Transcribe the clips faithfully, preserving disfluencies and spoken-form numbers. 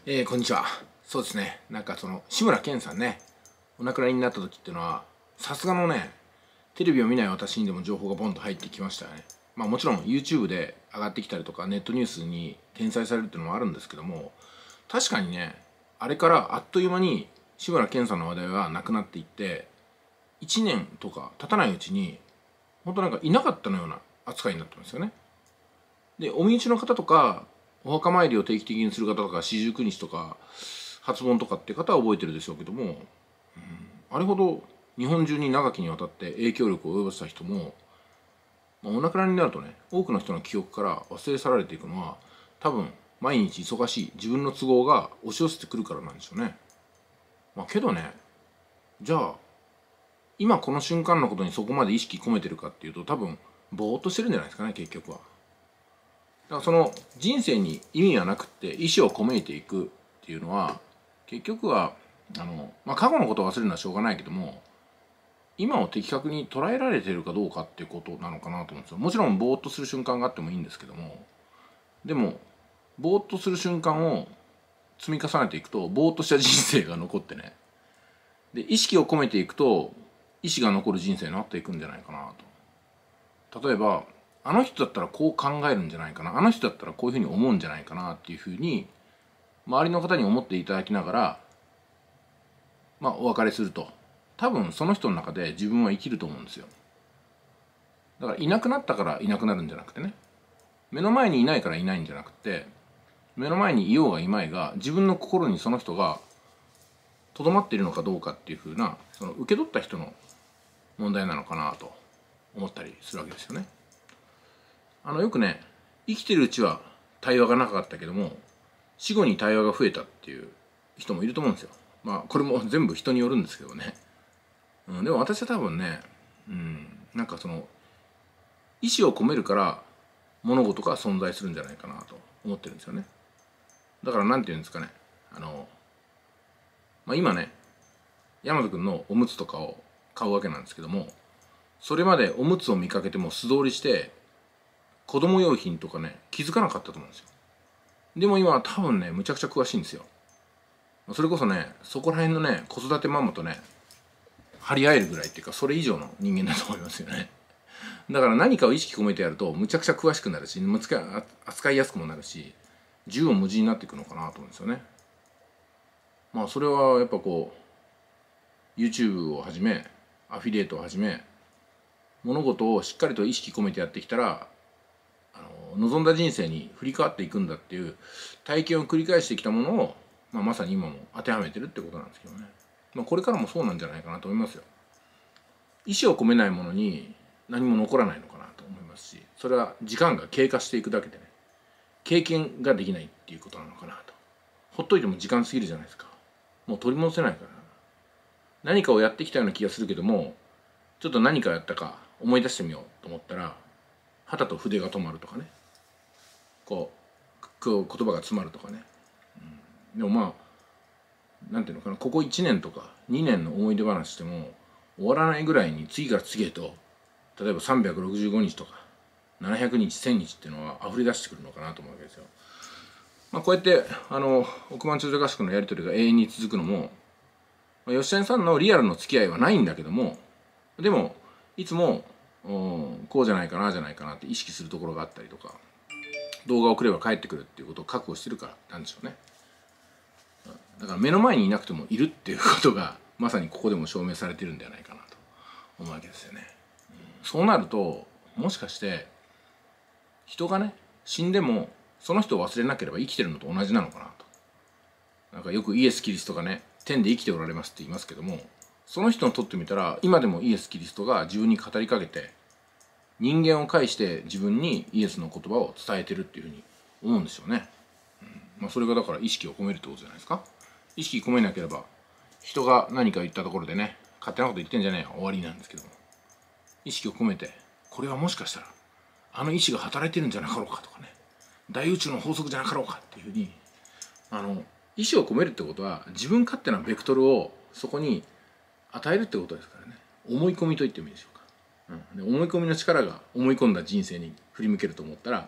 えー、こんにちは。そうですね。なんかその志村けんさんね、お亡くなりになった時っていうのは、さすがのね、テレビを見ない私にでも情報がボンと入ってきましたよね。まあもちろん YouTube で上がってきたりとか、ネットニュースに転載されるっていうのもあるんですけども、確かにね、あれからあっという間に志村けんさんの話題はなくなっていって、いちねんとか経たないうちに、本当なんかいなかったのような扱いになってますよね。で、お身内の方とか、お墓参りを定期的にする方とか、四十九日とか、初盆とかっていう方は覚えてるでしょうけども、うん、あれほど日本中に長きにわたって影響力を及ぼした人も、まあ、お亡くなりになるとね、多くの人の記憶から忘れ去られていくのは、多分、毎日忙しい自分の都合が押し寄せてくるからなんでしょうね。まあけどね、じゃあ、今この瞬間のことにそこまで意識込めてるかっていうと、多分、ぼーっとしてるんじゃないですかね、結局は。だからその人生に意味はなくって意思を込めていくっていうのは結局はあの、まあ、過去のことを忘れるのはしょうがないけども今を的確に捉えられているかどうかっていうことなのかなと思うんですよ。もちろんぼーっとする瞬間があってもいいんですけどもでもぼーっとする瞬間を積み重ねていくとぼーっとした人生が残ってねで意識を込めていくと意思が残る人生になっていくんじゃないかなと。例えばあの人だったらこう考えるんじゃないかなあの人だったらこういうふうに思うんじゃないかなっていうふうに周りの方に思っていただきながらまあお別れすると多分その人の中で自分は生きると思うんですよ。だからいなくなったからいなくなるんじゃなくてね目の前にいないからいないんじゃなくて目の前にいようがいまいが自分の心にその人がとどまっているのかどうかっていうふうなその受け取った人の問題なのかなと思ったりするわけですよね。あのよくね生きてるうちは対話がなかったけども死後に対話が増えたっていう人もいると思うんですよ。まあこれも全部人によるんですけどね、うん、でも私は多分ね、うん、なんかその意思を込めるから物事が存在するんじゃないかなと思ってるんですよね。だからなんて言うんですかねあの、まあ、今ね大和くんのおむつとかを買うわけなんですけどもそれまでおむつを見かけても素通りして子供用品とかね気づかなかったと思うんですよ。でも今は多分ねむちゃくちゃ詳しいんですよ。それこそねそこら辺のね子育てママとね張り合えるぐらいっていうかそれ以上の人間だと思いますよね。だから何かを意識込めてやるとむちゃくちゃ詳しくなるし扱いやすくもなるし縦横無尽になっていくのかなと思うんですよね。まあそれはやっぱこう YouTube をはじめアフィリエイトをはじめ物事をしっかりと意識込めてやってきたらあの望んだ人生に振り替わっていくんだっていう体験を繰り返してきたものを、まあ、まさに今も当てはめてるってことなんですけどね、まあ、これからもそうなんじゃないかなと思いますよ。意思を込めないものに何も残らないのかなと思いますしそれは時間が経過していくだけでね経験ができないっていうことなのかなと。ほっといても時間過ぎるじゃないですか。もう取り戻せないから何かをやってきたような気がするけどもちょっと何かやったか思い出してみようと思ったら旗と筆が止まるとかねこうこう言葉が詰まるとかね、うん、でもまあなんていうのかなここいちねんとかにねんの思い出話しても終わらないぐらいに次から次へと例えばさんびゃくろくじゅうごにちとかななひゃくにちせんにちっていうのは溢れ出してくるのかなと思うわけですよ。まあ、こうやってあの億万長者合宿のやり取りが永遠に続くのも、まあ、吉谷さんのリアルの付き合いはないんだけどもでもいつもこうじゃないかなじゃないかなって意識するところがあったりとか動画を送れば帰ってくるっていうことを覚悟してるからなんでしょうね。だから目の前にいなくてもいるっていうことがまさにここでも証明されてるんではないかなと思うわけですよね。そうなるともしかして人がね死んでもその人を忘れなければ生きてるのと同じなのかなと。なんかよくイエス・キリストがね天で生きておられますって言いますけどもその人にとってみたら今でもイエス・キリストが自分に語りかけて人間を介して自分にイエスの言葉を伝えてるっていうふうに思うんですよね、うんまあ、それがだから意識を込めるってことじゃないですか。意識込めなければ人が何か言ったところでね勝手なこと言ってんじゃねえよ終わりなんですけども意識を込めてこれはもしかしたらあの意志が働いてるんじゃなかろうかとかね大宇宙の法則じゃなかろうかっていうふうにあの意志を込めるってことは自分勝手なベクトルをそこに与えるってことですからね。思い込みと言ってもいいでしょうか、うん、で思い込みの力が思い込んだ人生に振り向けると思ったら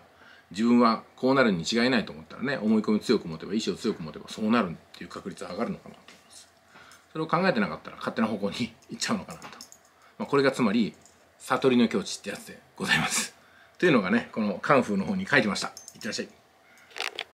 自分はこうなるに違いないと思ったらね、思い込み強く持てば、意志を強く持てばそうなるっていう確率は上がるのかなと思います。それを考えてなかったら勝手な方向に行っちゃうのかなと、まあ、これがつまり悟りの境地ってやつでございます。というのがね、このカンフーの方に書いてました。いってらっしゃい。